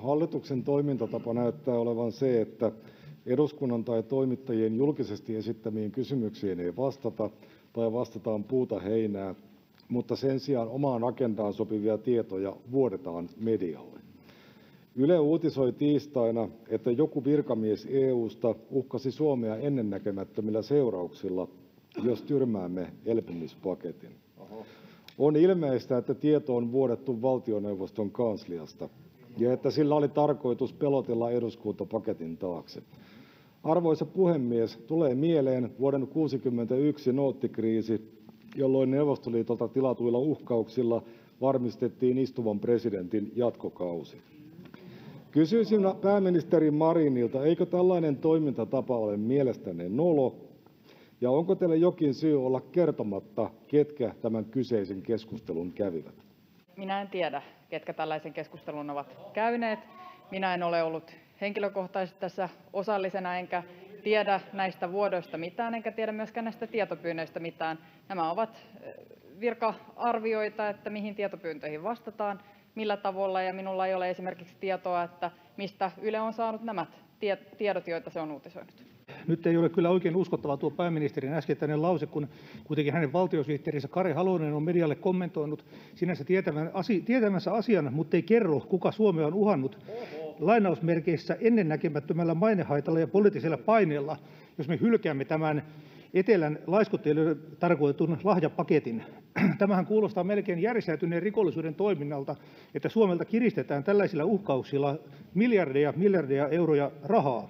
Hallituksen toimintatapa näyttää olevan se, että eduskunnan tai toimittajien julkisesti esittämiin kysymyksiin ei vastata tai vastataan puuta heinää, mutta sen sijaan omaan agendaan sopivia tietoja vuodetaan medialle. Yle uutisoi tiistaina, että joku virkamies EU:sta uhkasi Suomea ennennäkemättömillä seurauksilla, jos tyrmäämme elpymispaketin. On ilmeistä, että tieto on vuodettu valtioneuvoston kansliasta ja että sillä oli tarkoitus pelotella eduskunta paketin taakse. Arvoisa puhemies, tulee mieleen vuoden 1961 noottikriisi, jolloin Neuvostoliitolta tilatuilla uhkauksilla varmistettiin istuvan presidentin jatkokausi. Kysyisin pääministeri Marinilta, eikö tällainen toimintatapa ole mielestänne nolo, ja onko teillä jokin syy olla kertomatta, ketkä tämän kyseisen keskustelun kävivät? Minä en tiedä, ketkä tällaisen keskustelun ovat käyneet. Minä en ole ollut henkilökohtaisesti tässä osallisena, enkä tiedä näistä vuodoista mitään, enkä tiedä myöskään näistä tietopyynnöistä mitään. Nämä ovat virka-arvioita, että mihin tietopyyntöihin vastataan, millä tavalla, ja minulla ei ole esimerkiksi tietoa, että mistä Yle on saanut nämä tiedot, joita se on uutisoinut. Nyt ei ole kyllä oikein uskottava tuo pääministerin äskettäinen lause, kun kuitenkin hänen valtiosihteerinsä Kari Halonen on medialle kommentoinut sinänsä tietämänsä asian, mutta ei kerro, kuka Suomea on uhannut lainausmerkeissä ennennäkemättömällä mainehaitalla ja poliittisella paineella, jos me hylkäämme tämän etelän laiskotteilijoille tarkoitetun lahjapaketin. Tämähän kuulostaa melkein järjestäytyneen rikollisuuden toiminnalta, että Suomelta kiristetään tällaisilla uhkauksilla miljardeja euroja rahaa.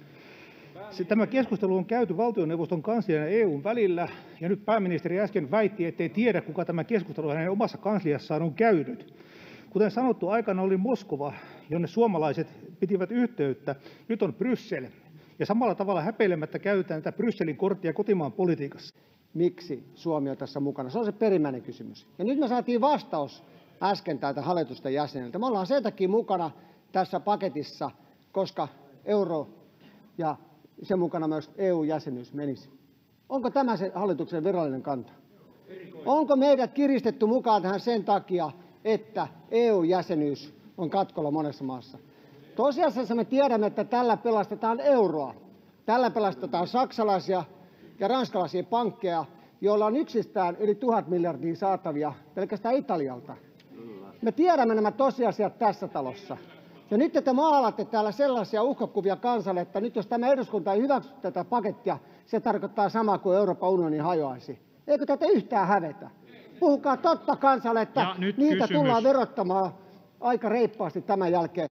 Tämä keskustelu on käyty valtioneuvoston kanslian ja EU:n välillä, ja nyt pääministeri äsken väitti, ettei tiedä, kuka tämä keskustelu hänen omassa kansliassaan on käynyt. Kuten sanottu, aikana oli Moskova, jonne suomalaiset pitivät yhteyttä. Nyt on Bryssel, ja samalla tavalla häpeilemättä käytetään tätä Brysselin korttia kotimaan politiikassa. Miksi Suomi on tässä mukana? Se on se perimmäinen kysymys. Ja nyt me saatiin vastaus äsken täältä hallitusten jäseniltä. Me ollaan sen takia mukana tässä paketissa, koska euro ja sen mukana myös EU-jäsenyys menisi. Onko tämä se hallituksen virallinen kanta? Onko meidät kiristetty mukaan tähän sen takia, että EU-jäsenyys on katkolla monessa maassa? Tosiasiassa me tiedämme, että tällä pelastetaan euroa. Tällä pelastetaan saksalaisia ja ranskalaisia pankkeja, joilla on yksistään yli 1000 miljardia saatavia pelkästään Italialta. Me tiedämme nämä tosiasiat tässä talossa. Ja nyt te maalaatte täällä sellaisia uhkakuvia kansalle, että nyt jos tämä eduskunta ei hyväksy tätä pakettia, se tarkoittaa samaa kuin Euroopan unioni hajoaisi. Eikö tätä yhtään hävetä? Puhukaa totta kansalle, että niitä tullaan verottamaan aika reippaasti tämän jälkeen.